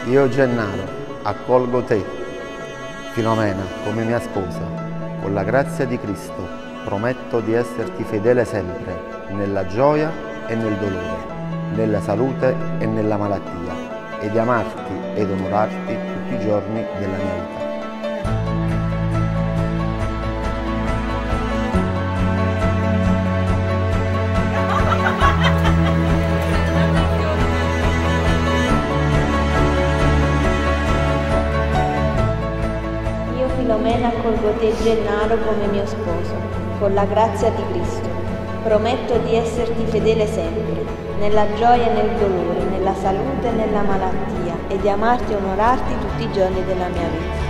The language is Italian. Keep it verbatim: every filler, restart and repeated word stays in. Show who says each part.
Speaker 1: Io, Gennaro, accolgo te, Filomena, come mia sposa. Con la grazia di Cristo prometto di esserti fedele sempre, nella gioia e nel dolore, nella salute e nella malattia, e di amarti ed onorarti tutti i giorni della mia vita.
Speaker 2: Io, Filomena, accolgo te, Gennaro, come mio sposo. Con la grazia di Cristo prometto di esserti fedele sempre, nella gioia e nel dolore, nella salute e nella malattia, e di amarti e onorarti tutti i giorni della mia vita.